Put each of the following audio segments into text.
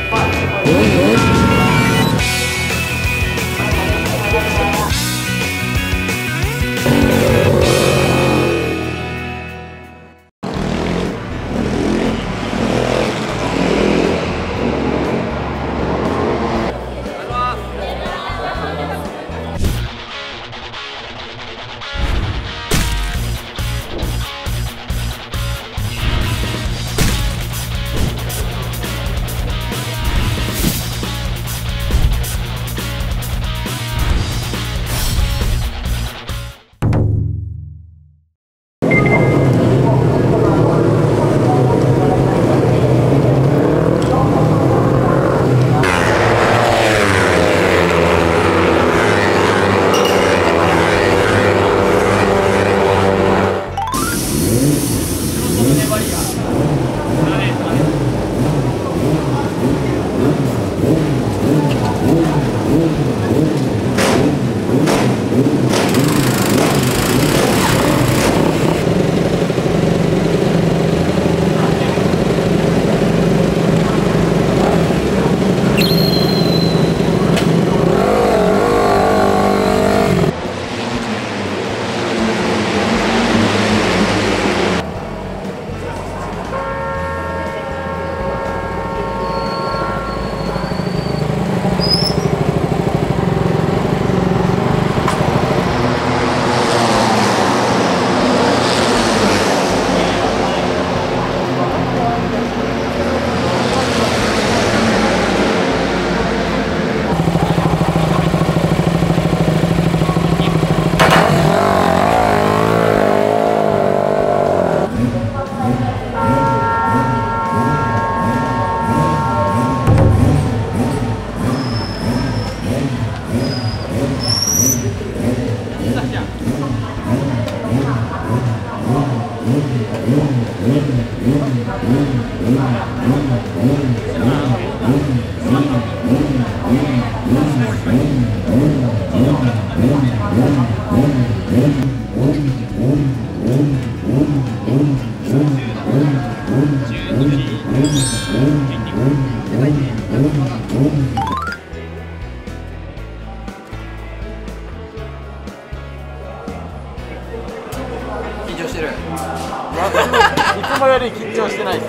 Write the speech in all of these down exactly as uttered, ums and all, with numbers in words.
緊張してる。いつもより緊張してないです。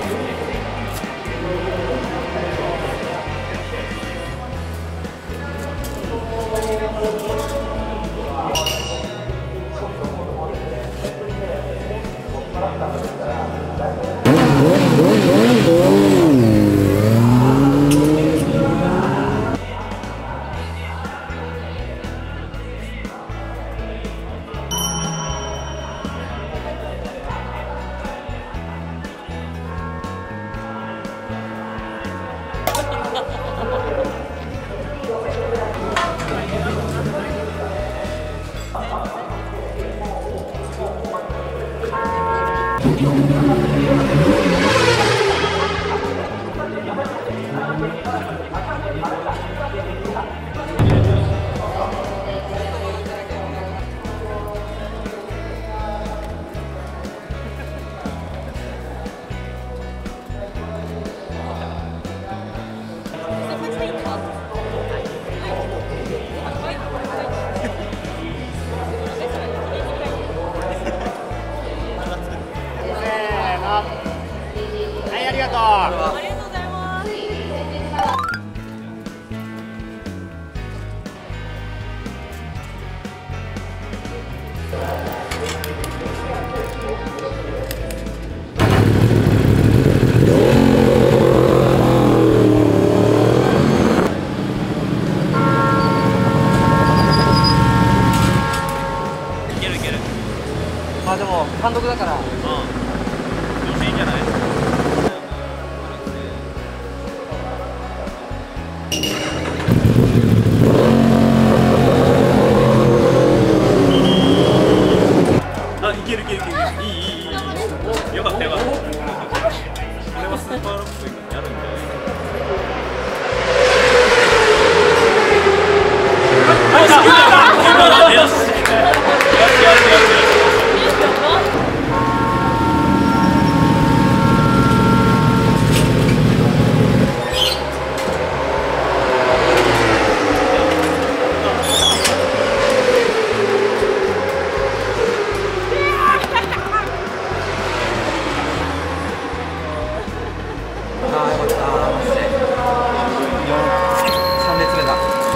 まあでも単独だから。うん。調子いいんじゃない？あ、いけるいけるいける。いいいいいい。よかったよかった。これはスーパーロックというかやるんじゃない？よし。よしよしよしよし。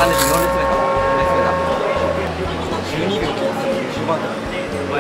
んです。よん列目かよん列目だ。じゅうにびょうじゅうばんだ。はい。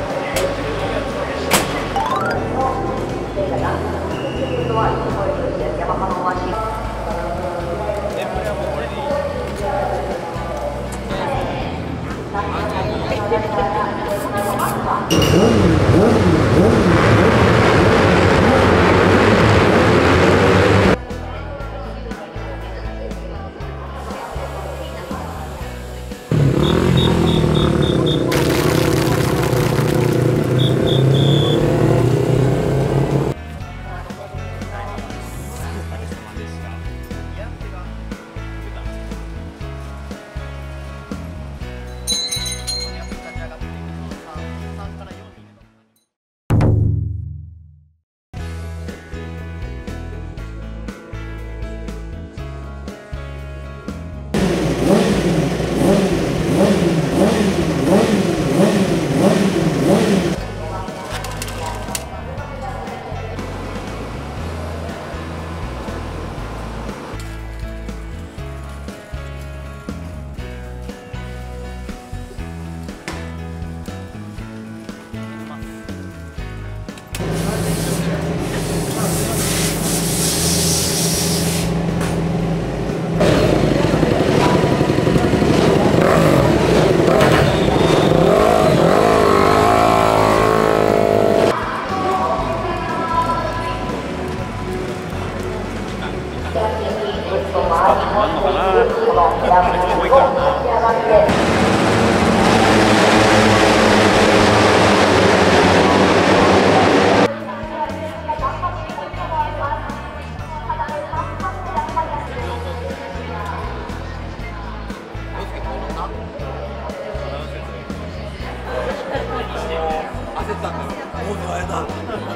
焦ったんだよ。もうあれだ。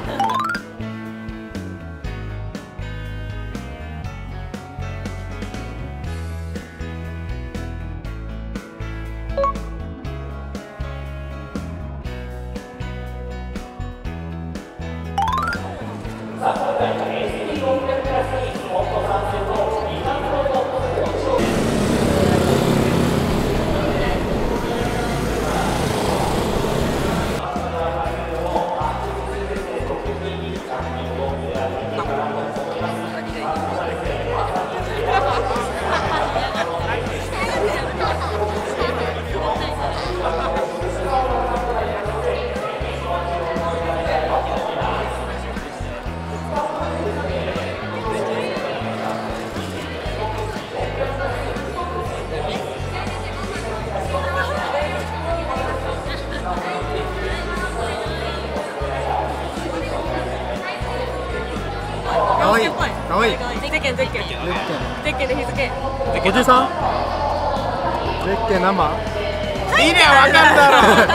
かわいい。かわいい。 ゼッケンゼッケンゼッケンで日付。 おじさん。ゼッケン何番？ いいね、わかるだろ。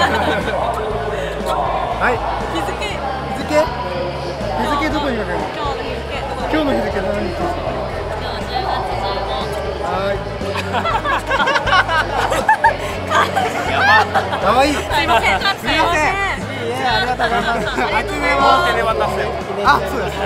はい。 日付。 日付？日付どこに書かれる？今日の日付何日ですか？はい。かわいい。 すいません。すいません。 ありがとうございます。 はちめも手で渡すよ。 あ、そうです。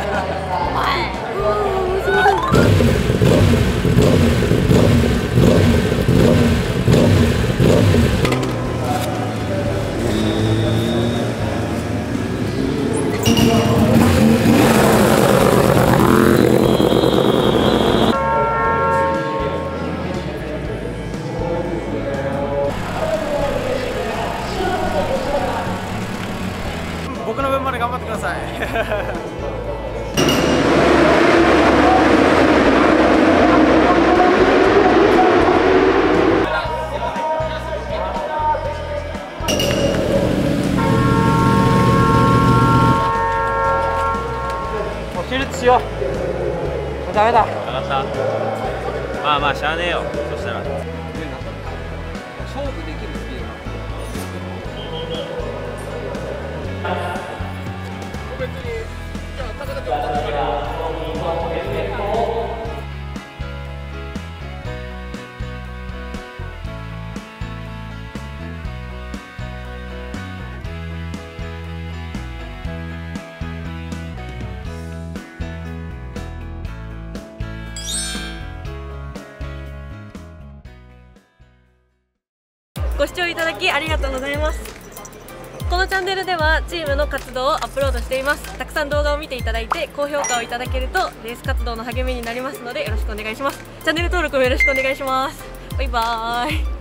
僕の分まで頑張ってください。 もう手術しよう。もうダメだ。 分かった。まあまあしゃあねえよ。そしたら。 勝負できるスピードなの。別にじゃあ戦ってもらったら。 ご視聴いただきありがとうございます。このチャンネルではチームの活動をアップロードしています。たくさん動画を見ていただいて高評価をいただけるとレース活動の励みになりますのでよろしくお願いします。チャンネル登録もよろしくお願いします。バイバーイ。